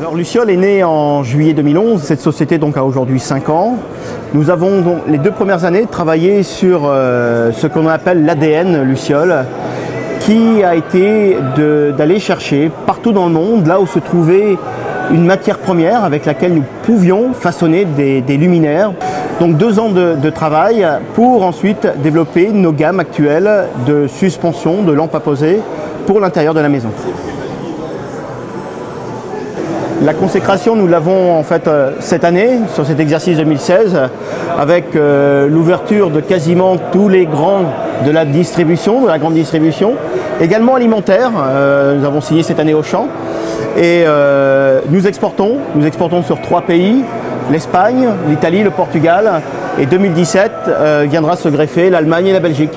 Alors Luciole est née en juillet 2011, cette société donc a aujourd'hui 5 ans. Nous avons donc, les 2 premières années travaillé sur ce qu'on appelle l'ADN Luciole, qui a été d'aller chercher partout dans le monde, là où se trouvait une matière première avec laquelle nous pouvions façonner des luminaires. Donc 2 ans de travail pour ensuite développer nos gammes actuelles de suspension, de lampes à poser pour l'intérieur de la maison. La consécration, nous l'avons en fait cette année, sur cet exercice 2016, avec l'ouverture de quasiment tous les grands de la distribution, de la grande distribution, également alimentaire. Nous avons signé cette année Auchan. Et nous exportons sur 3 pays, l'Espagne, l'Italie, le Portugal. Et 2017 viendra se greffer l'Allemagne et la Belgique.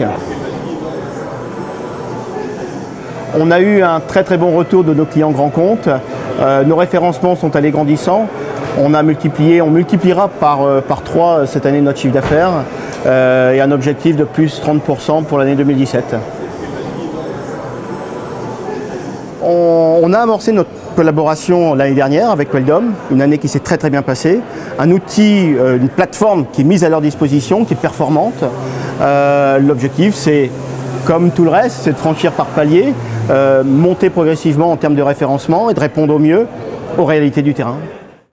On a eu un très bon retour de nos clients grands comptes. Nos référencements sont allés grandissant. On multipliera par 3 cette année notre chiffre d'affaires et un objectif de plus 30% pour l'année 2017. On a amorcé notre collaboration l'année dernière avec Weldom, une année qui s'est très bien passée. Un outil, une plateforme qui est mise à leur disposition, qui est performante. L'objectif, c'est, comme tout le reste, c'est de franchir par palier, monter progressivement en termes de référencement et de répondre au mieux aux réalités du terrain.